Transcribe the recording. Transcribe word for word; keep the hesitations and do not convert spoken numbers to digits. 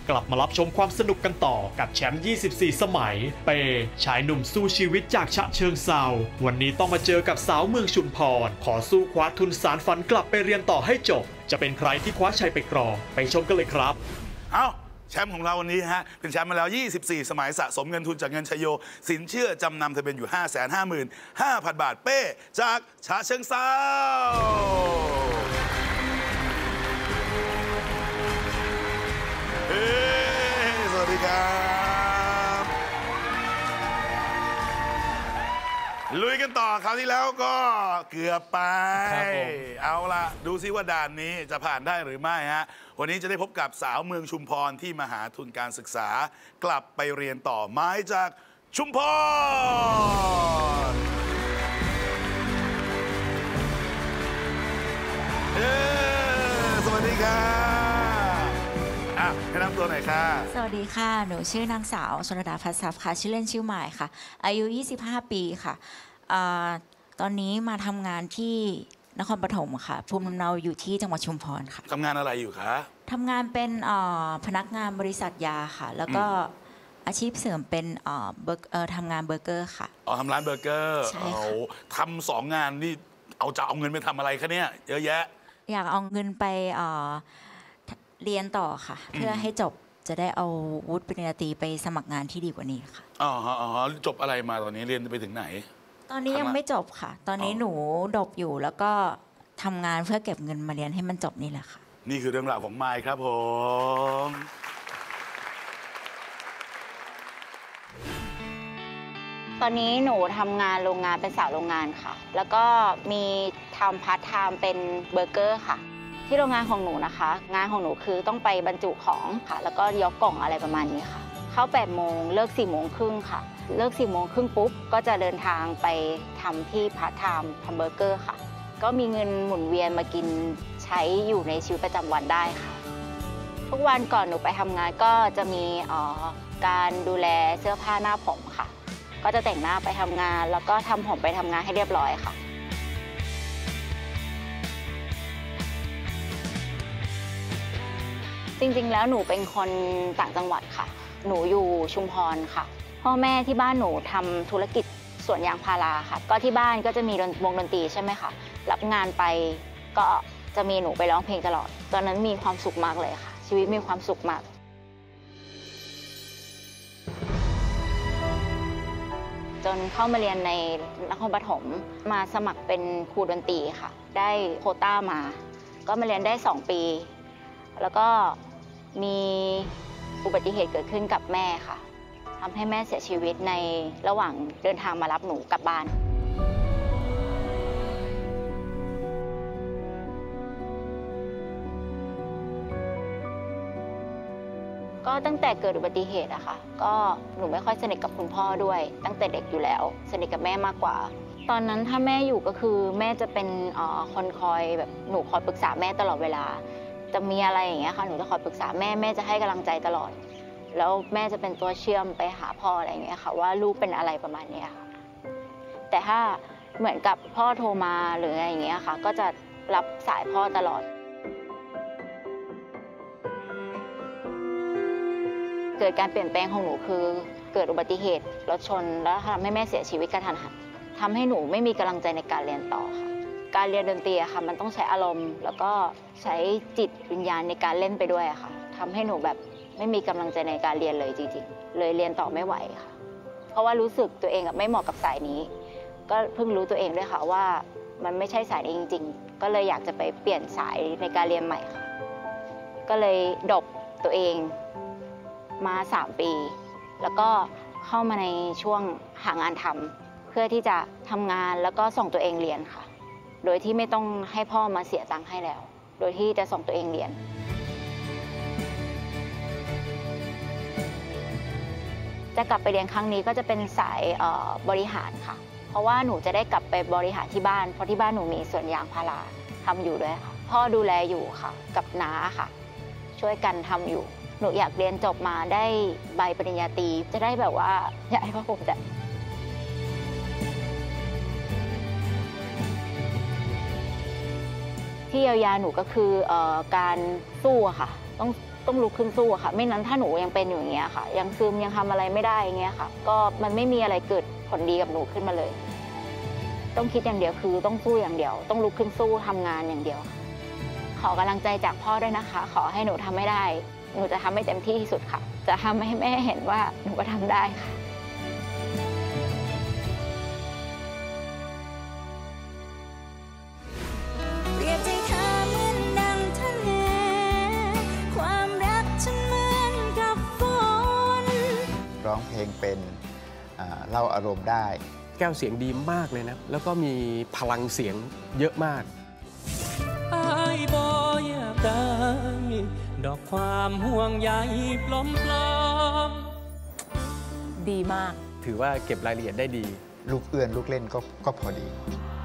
กลับมารับชมความสนุกกันต่อกับแชมป์ยี่สิบสี่สมัยเปชายหนุ่มสู้ชีวิตจากฉะเชิงเทราวันนี้ต้องมาเจอกับสาวเมืองชุมพรขอสู้คว้าทุนสารฝันกลับไปเรียนต่อให้จบจะเป็นใครที่คว้าชัยไปครองไปชมกันเลยครับเอ้าแชมป์ของเราวันนี้ฮะเป็นแชมป์มาแล้วยี่สิบสี่สมัยสะสมเงินทุนจากเงินชัยโยสินเชื่อจำนำทะเบียนอยู่ ห้าแสนห้าหมื่นห้าพัน บาทเป้จากฉะเชิงเทราเฮ้สวัสดีครับลุยกันต่อคราวที่แล้วก็เกือบไปเอาละดูซิว่าด่านนี้จะผ่านได้หรือไม่ฮะวันนี้จะได้พบกับสาวเมืองชุมพรที่มาหาทุนการศึกษากลับไปเรียนต่อไม้จากชุมพรเฮ้สวัสดีค่ะอ่ะแนะนำตัวหน่อยค่ะสวัสดีค่ะหนูชื่อนางสาวชลดาพัฒน์ทรัพย์ค่ะชื่อเล่นชื่อหมายค่ะอายุยี่สิบห้าปีค่ะตอนนี้มาทำงานที่นครปฐมค่ะภูมิลำเนาอยู่ที่จังหวัดชุมพรค่ะทำงานอะไรอยู่คะทำงานเป็นพนักงานบริษัทยาค่ะแล้วก็อาชีพเสริมเป็นทำงานเบอร์เกอร์ค่ะอ๋อทำร้านเบอร์เกอร์ใช่ค่ะทำสองงานนี่เอาจะเอาเงินไปทำอะไรคะเนี่ยเยอะแยะอยากเอาเงินไปเรียนต่อค่ะเพื่อให้จบจะได้เอาวุฒิปริญญาตรีไปสมัครงานที่ดีกว่านี้ค่ะอ๋ออ๋อจบอะไรมาตอนนี้เรียนไปถึงไหนตอนนี้ยังไม่จบค่ะตอนนี้หนูดบอยู่แล้วก็ทำงานเพื่อเก็บเงินมาเรียนให้มันจบนี่แหละค่ะนี่คือเรื่องราวของมายครับผมตอนนี้หนูทำงานโรงงานเป็นสาวโรงงานค่ะแล้วก็มีทำพาร์ทไทม์เป็นเบอร์เกอร์ค่ะที่โรงงานของหนูนะคะงานของหนูคือต้องไปบรรจุของค่ะแล้วก็ยกกล่องอะไรประมาณนี้ค่ะเข้าแปดโมงเลิกสี่โมงครึ่งค่ะเลิกสี่โมงครึ่งปุ๊บก็จะเดินทางไปทำที่พาร์ทไทม์ทำเบอร์เกอร์ค่ะก็มีเงินหมุนเวียนมากินใช้อยู่ในชีวิตประจำวันได้ค่ะทุกวันก่อนหนูไปทำงานก็จะมีการดูแลเสื้อผ้าหน้าผมค่ะก็จะแต่งหน้าไปทำงานแล้วก็ทำผมไปทำงานให้เรียบร้อยค่ะจริงๆแล้วหนูเป็นคนต่างจังหวัดค่ะหนูอยู่ชุมพรค่ะพ่อแม่ที่บ้านหนูทำธุรกิจสวนยางพาราค่ะก็ที่บ้านก็จะมีวงดนตรีใช่ไหมคะรับงานไปก็จะมีหนูไปร้องเพลงตลอดตอนนั้นมีความสุขมากเลยค่ะชีวิตมีความสุขมากจนเข้ามาเรียนในนครปฐมมาสมัครเป็นครูดนตรีค่ะได้โควต้ามาก็มาเรียนได้สองปีแล้วก็มีอุบัติเหตุเกิดขึ้นกับแม่ค่ะทำให้แม่เสียชีวิตในระหว่างเดินทางมารับหนูกลับบ้านก็ตั้งแต่เกิดอุบัติเหตุอะค่ะก็หนูไม่ค่อยสนิทกับคุณพ่อด้วยตั้งแต่เด็กอยู่แล้วสนิทกับแม่มากกว่าตอนนั้นถ้าแม่อยู่ก็คือแม่จะเป็นคนคอยแบบหนูคอยปรึกษาแม่ตลอดเวลาจะมีอะไรอย่างเงี้ยค่ะหนูจะคอยปรึกษาแม่แม่จะให้กำลังใจตลอดแล้วแม่จะเป็นตัวเชื่อมไปหาพ่ออะไรอย่างเงี้ยค่ะว่าลูกเป็นอะไรประมาณนี้ค่ะแต่ถ้าเหมือนกับพ่อโทรมาหรืออะไรอย่างเงี้ยค่ะก็จะรับสายพ่อตลอดเกิดการเปลี่ยนแปลงของหนูคือเกิดอุบัติเหตุรถชนแล้วทำให้แม่เสียชีวิตกระทันหันทำให้หนูไม่มีกำลังใจในการเรียนต่อค่ะการเรียนดนตรีค่ะมันต้องใช้อารมณ์แล้วก็ใช้จิตวิญญาณในการเล่นไปด้วยค่ะทำให้หนูแบบไม่มีกำลังใจในการเรียนเลยจริงๆเลยเรียนต่อไม่ไหวค่ะเพราะว่ารู้สึกตัวเองไม่เหมาะกับสายนี้ก็เพิ่งรู้ตัวเองด้วยค่ะว่ามันไม่ใช่สายนี้จริงๆก็เลยอยากจะไปเปลี่ยนสายในการเรียนใหม่ค่ะก็เลยดรอปตัวเองมาสามปีแล้วก็เข้ามาในช่วงหางานทำเพื่อที่จะทำงานแล้วก็ส่งตัวเองเรียนค่ะโดยที่ไม่ต้องให้พ่อมาเสียตังค์ให้แล้วโดยที่จะส่งตัวเองเรียนจะกลับไปเรียนครั้งนี้ก็จะเป็นสายบริหารค่ะเพราะว่าหนูจะได้กลับไปบริหารที่บ้านเพราะที่บ้านหนูมีสวนยางพาราทำอยู่ด้วยค่ะพ่อดูแลอยู่ค่ะกับน้าค่ะช่วยกันทำอยู่หนูอยากเรียนจบมาได้ใบปริญญาตรีจะได้แบบว่าอยากให้พ่อภูมิใจพที่เยียวยาหนูก็คือเอ่อการสู้อะค่ะต้องต้องลุกขึ้นสู้อะค่ะไม่นั้นถ้าหนูยังเป็นอยู่อย่างเงี้ยค่ะยังซึมยังทำอะไรไม่ได้อย่างเงี้ยค่ะก็มันไม่มีอะไรเกิดผลดีกับหนูขึ้นมาเลยต้องคิดอย่างเดียวคือต้องสู้อย่างเดียวต้องลุกขึ้นสู้ทำงานอย่างเดียวขอกำลังใจจากพ่อด้วยนะคะขอให้หนูทำไม่ได้หนูจะทำให้เต็มที่ที่สุดค่ะจะทำให้แม่เห็นว่าหนูก็ทำได้ค่ะร้องเพลงเป็นเล่าอารมณ์ได้แก้วเสียงดีมากเลยนะแล้วก็มีพลังเสียงเยอะมากอ้ายบ่อยากได้ดอกความห่วงใยปลอมปลอมดีมากถือว่าเก็บรายละเอียดได้ดีลูกเอื้อนลูกเล่นก็ก็พอดี